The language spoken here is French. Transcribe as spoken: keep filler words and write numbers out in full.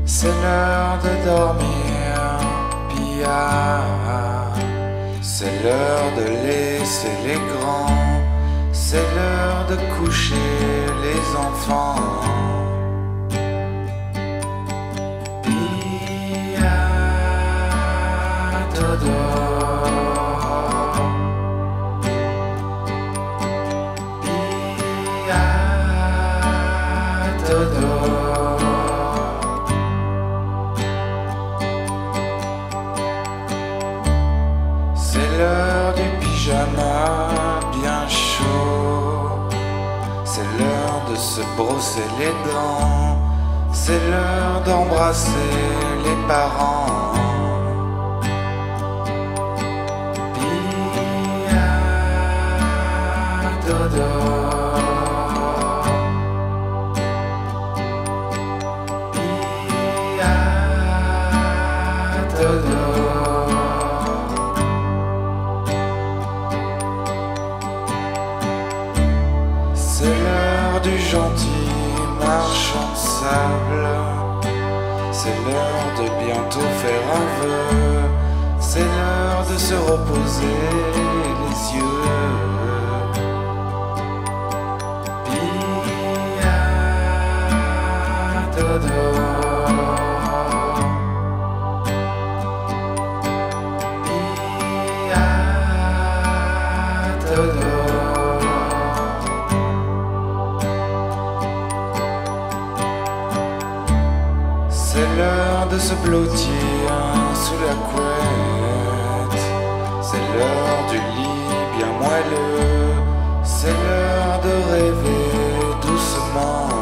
C'est l'heure de dormir, Pia. C'est l'heure de laisser les grands. C'est l'heure de coucher les enfants. Pia, dodo. Pia, dodo. C'est l'heure du pyjama bien chaud. C'est l'heure de se brosser les dents. C'est l'heure d'embrasser les parents. Pia, dodo. Pia, dodo. C'est l'heure du gentil marchand de sable. C'est l'heure de bientôt faire un vœu. C'est l'heure de se reposer les yeux. Pia, dodo. Pia, dodo. C'est l'heure de se blottir sous la couette. C'est l'heure du lit bien moelleux. C'est l'heure de rêver doucement.